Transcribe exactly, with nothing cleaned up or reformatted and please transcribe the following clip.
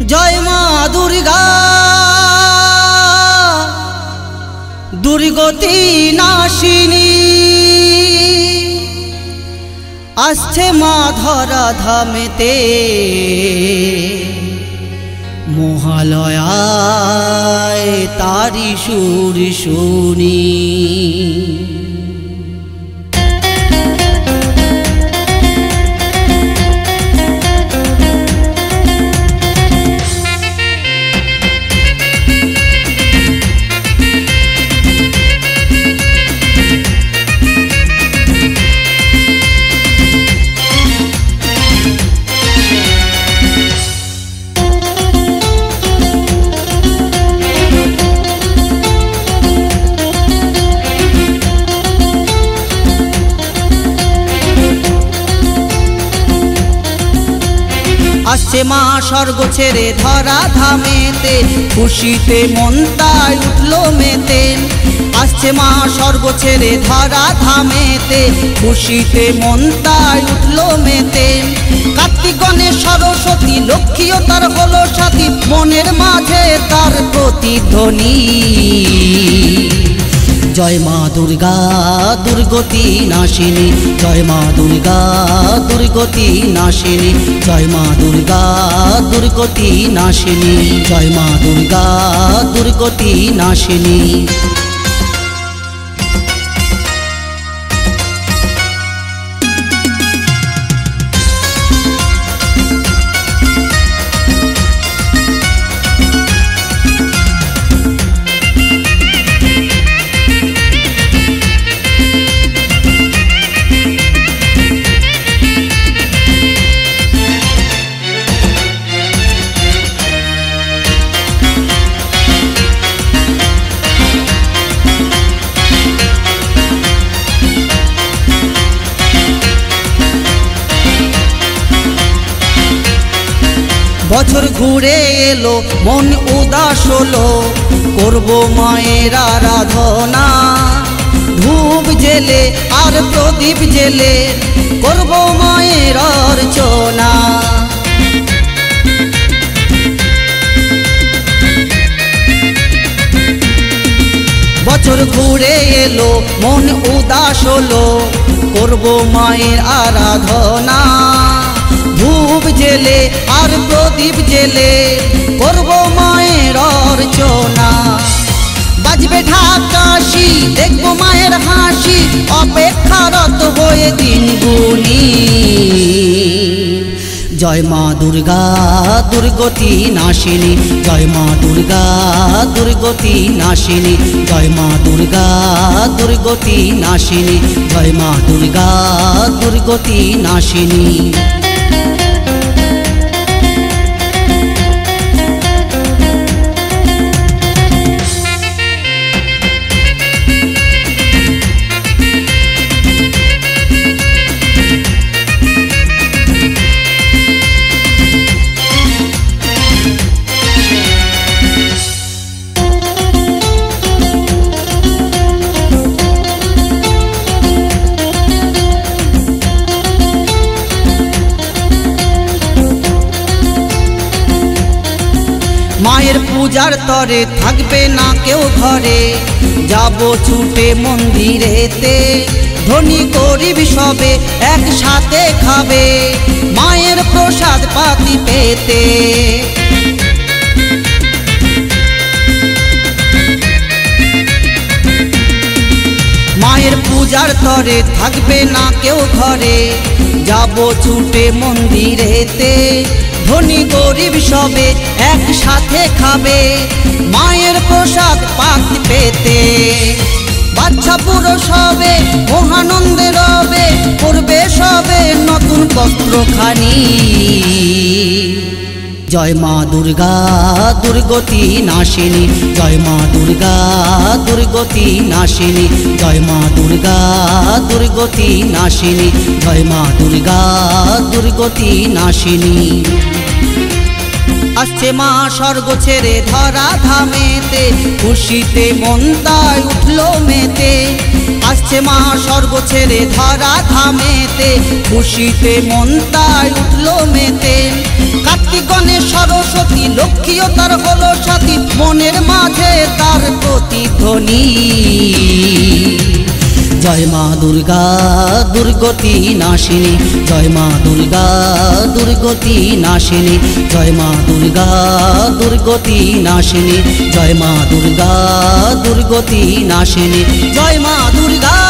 जय मा दुर्गा दुर्गति नाशिनी आस्थे मा धरा धामेते महालयाय तारी सुर शुनी। आसছে মা স্বর্গ ছেড়ে ধরা ধামেতে খুশিতে মন তাই উঠলো মেতে। আসছে মা স্বর্গ ছেড়ে ধরা ধামেতে খুশিতে মন তাই উঠলো মেতে। কার্তিক গণেশ সরস্বতী লক্ষ্মীও তার হলো সাথী মনের মাঝে তার প্রতিধ্বনি। जय मा दुर्गा दुर्गति नाशिनी जय मा दुर्गा दुर्गति नाशिनी जय मा दुर्गा दुर्गति नाशिनी जय मा दुर्गा दुर्गति नाशिनी। বছর ঘুরে এলো মন উদাস হলো করব মায়ের আরাধনা। ধূপ জেলে আর প্রদীপ জেলে করব মায়ের অর্চনা। বছর ঘুরে এলো মন উদাস হলো করব মায়ের আরাধনা। ধূপ জেলে আর প্রদীপ জেলে করব মায়ের অর্চনা। বাজবে ঢাকাশি দেখব মায়ের হাসি অপেক্ষারত হয়ে দিন গুনি। জয় মা দুর্গা দুর্গতি নাশিনী জয় মা দুর্গা দুর্গতি নাশিনী জয় মা দুর্গা দুর্গতি নাশিনী জয় মা দুর্গা দুর্গতি নাশিনী। মায়ের পূজার তরে থাকবে না কেউ ঘরে যাব ছুটে মন্দিরেতে। ধনী গরিব সবে একসাথে খাবে মায়ের প্রসাদ পাতি পেতে। মায়ের পূজার তরে থাকবে না কেউ ঘরে যাব ছুটে মন্দিরেতে। ধনী গরিব সবে একসাথে খাবে মায়ের প্রসাদ পাতি পেতে। বাচ্চা পুরো সবে মহানন্দে রবে পরবে সবে নতুন বস্ত্রখানি। জয় মা দুর্গা দুর্গতি নাশিনী জয় মা দুর্গা দুর্গতি নাশিনী জয় মা দুর্গা দুর্গতি নাশিনী জয় মা দুর্গা দুর্গতি নাশিনী। আসছে মা স্বর্গ ছেড়ে ধরা ধামেতে খুশিতে মন তাই উঠলো মেতে। আসছে মা স্বর্গ ছেড়ে ধরা ধামেতে খুশিতে মন তাই উঠলো মেতে। কার্তিক গণেশ সরস্বতী সরস্বতী লক্ষ্মীও তার হলো সাথী, মনের মাঝে তার প্রতিধ্বনি। জয় মা দুর্গা দুর্গতি নাশিনী, জয় মা দুর্গা দুর্গতি নাশিনী, জয় মা দুর্গা দুর্গতি নাশিনী, জয় মা দুর্গা দুর্গতি নাশিনী, জয় মা দুর্গা